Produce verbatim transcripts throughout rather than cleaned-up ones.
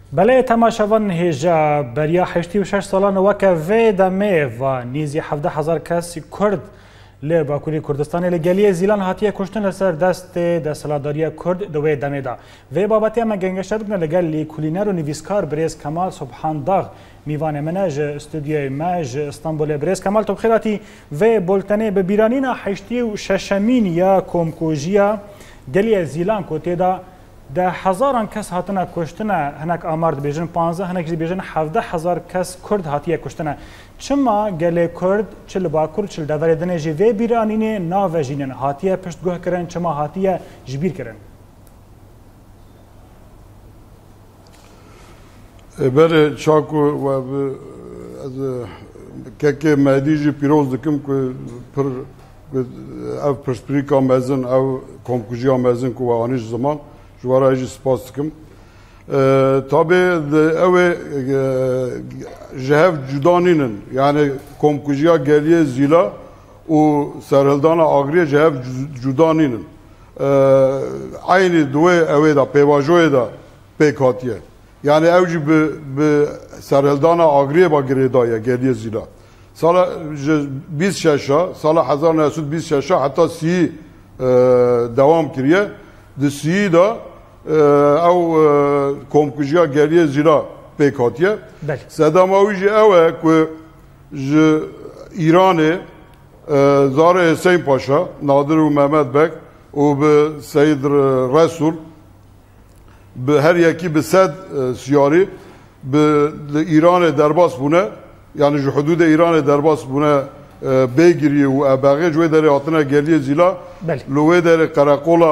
بله تماشاوان هجا بریا هشتی و شش سالان وکه وی دمه و نیزی هفده هزار کس کرد لی باکوری کردستان لگلی زیلان هاتیه کشتن لسر دست دستلاداری کرد دوی دمه دا وی بابتی اما گنگشته بکنه لگلی کولینر و نویسکار بریز کمال سبحان داغ میوان مناج استودیوی ماج استانبول بریز کمال تو بخیراتی وی بولتنه به بیرانین هشتی و ششمین یا کومکوژیا گلی زیلان کوتی دا ده هزاران کس هاتنه کشتنه هنک آمارد بیجن پانزده هنک بیجن هفده هزار کس کرد هاتیه کشتنه چما گله کرد چل باکور چل دوره دنه جوی بیرانینه ناو جینن هاتیه پشتگوه کرن چما هاتیه جبیر کرن بله چاکو و از که مهدی جی پیروز دکم که پر او پرسپریکا مزن او کمکوژیا مزن که و آنیش زمان جوارا ایجی سپاس دکم tabi ev jehev cudaninin yani komkujiya geliye zila o serhildana agriye jehev cudaninin aynı duve ev da pevajoye da pek hatiye yani evci bi serhildana agriye bagire da ya geliye zila sala biz şaşa sala hazar nesud biz şaşa hatta si devam kiriye de si da او کمکوژیا گریه زیرا پیکاتیه سدام اویجی اوه که ج ایران زار حسین پاشا نادر و محمد بک و به سید رسول به هر یکی به صد سیاری به ایران درباس بونه یعنی جو حدود ایران درباس بونه بگیری و اباقی جوی داره آتنا گریه زیلا لوی داره قرقولا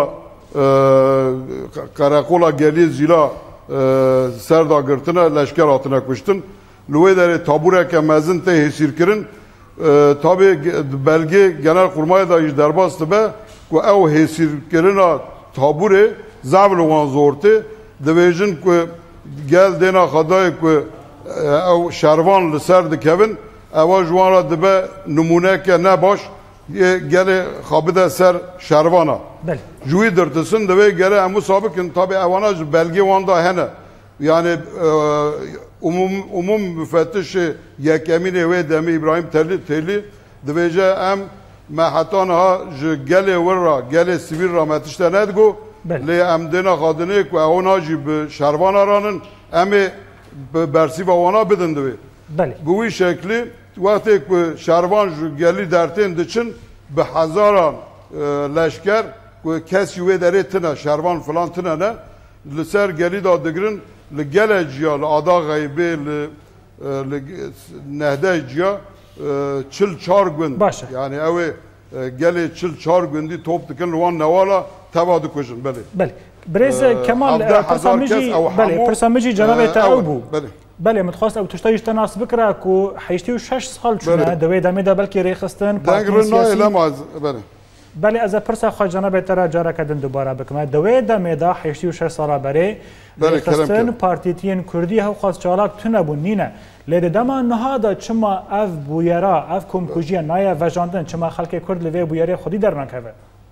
Karakola geli zila serda girtine leşker altına kuştun. Lüvedere tabureke mezin te hesirkirin. Tabi belge genel kurmaya da iş derbastı be. Ku ev hesirkirina tabure zavl olan zorti. Devejin ku gel dena kadayı ku ev şervan li serdi kevin. Eva jwana dibe numuneke ne baş. Gele xabide ser şervana. Juy dırtısın da ve gele emu sabıkın tabi evana belge vanda hene. Yani umum umum müfettişi yekemine ve demi İbrahim Telli Telli devece em mehatan ha gele verra gele sivil rahmetişte nedgo le em dena kadını ku evana jib şervan aranın emi bersi ve ona bidin devi. Bu şekli وقتی که شهروان گلی درتین دچن به هزاران لشکر که کسی وی داره تنه شهروان فلان تنه نه لسر گلی دا دگرن لگل جیا لعدا غیبه لنهده جیا چل چار گوند yani اوه گلی چل چار گوندی توپ دکن روان نوالا تبا دکشن بله بله برز کمال پرسامجی بله پرسامجی جناب تعوبو بله بله متخواست او تشتایش تناس بکره که هشتی و شش سال چونه دوی دمی دا بلکی ریخستن پارتی سیاسی بله بله از پرسا خواهد جناب ترا جاره کدن دوباره بکمه دوی دمی دا هشتی و شش ساله بره ریخستن پارتیتین کردی هاو خواست چالاک تونه بون نینه لیده دما نها دا چما اف بویرا اف کمکوژی نایه وجاندن چما خلق کرد لوی بویره خودی در نکوه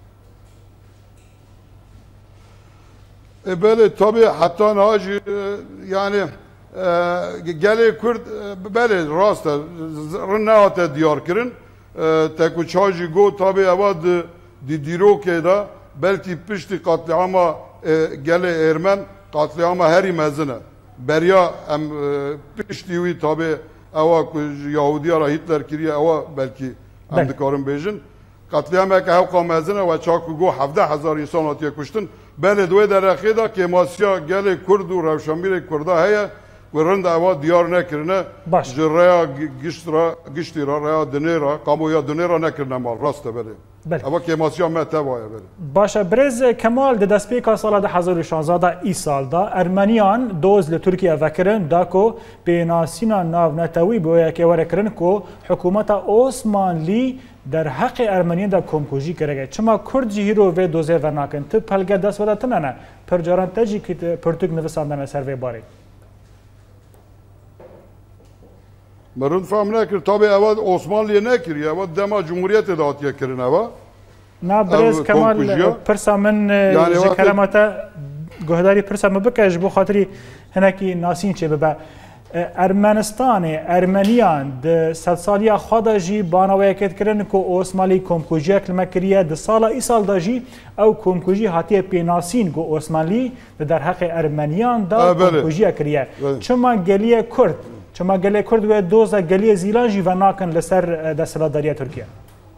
بله طبعا حتی نهاجی yani gele Kürt bele rasta rınağata diyar kirin teku çajı go tabi avad di diroke da belki pişti katliama gele Ermen katliama heri mezine berya em pişti wi tabi ava Yahudiya Hitler kiriye ava belki em dikarin bejin katliama ke hevqa mezine ve çakı go hevde hazar insan atiye kuştun bele dve derexi da kemasya gele Kurd u Revşanbir Kurda heye ورند اوا دیار نکرنه جریا گشترا گشتیرا ریا دنیرا کامویا دنیرا نکرنه مال راسته بله اوا کماسیا متوایه بله باشه برز کمال د دسپیکا سال ده هزار و شانزده ای سال دا ارمنیان دوز ل ترکیه وکرن داکو بیناسینا ناو نتوی بویا که ورکرن کو حکومت عثمانی در حق ارمنیان دا کمکوژی کرده چما کرد جهیرو و دوزه ورناکن تو پلگه دست ودا تنانه پر جاران تجی که پرتوک نویساندن سر و باره مرون فهم نکرد تابع اول عثمانیه نکردی اول دما جمهوریت دادیه کردن اول نه برز کمال پرسا من کلمات گهداری پرسه مبکش بو خاطری هنکی ناسین چه ببه ارمنستان ارمنیان د صد سالیا خدا جی بانوی کت کرن کو اوسمالی کومکوجی کلمکریه د سالا ای سال داجی او کومکوجی هاتی پیناسین گو اوسمالی در حق ارمنیان دا کومکوجی کریه چما گلیه کرد چما گلیه کرد و دوزا گلیه زیلان جی و ناکن لسر د سلاداری ترکیه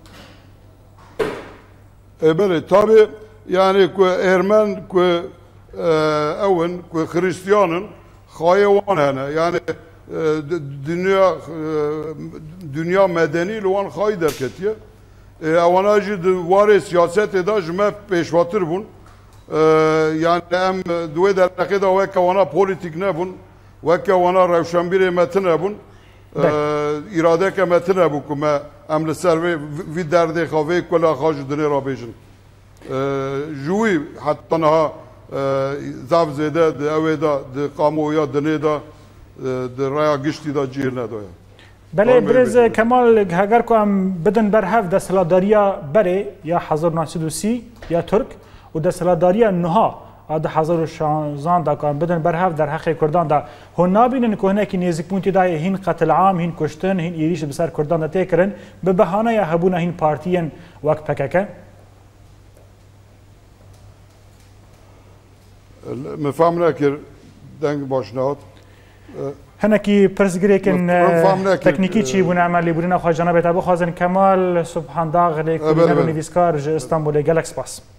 بله tabi yani ku Ermen ku ewen ku Hristiyanın hayvan hene yani dünya dünya medeni luan hay derketiye avanajı var siyaset eda jme peşvatır bun yani em duve derke da ve kavana politik ne bun ve kavana revşenbir metin ne bun irade ke metin ne bu kuma em li ser vi derde xave kula xaj dine rabejin جوی حتی نه زاف زده د اویدا د قامویا دنه دا د ریا گشتی دا جیر نداره بله برز کمال هگر کو ام بدن برهف د سلاداریا بره یا هزار و نهصد و سی یا ترک و د سلاداریا نها د هزار و شانزده دا کام بدن برهف در حق کردان دا هون نابینن که هناك نزدیک بونتی دا هین قتل عام هین کشتن هین ایریش بسر کردان دا تکرن به بهانه یا هبونه هین پارتیان وقت پککه مفهم نکر دنگ باشنات هنکی پرسگریکن تکنیکی چی بونه عملی بودن خواهد جناب تابو خوازن کمال سبحان داغ لیک بودن و نویسکار استانبول گلکس باس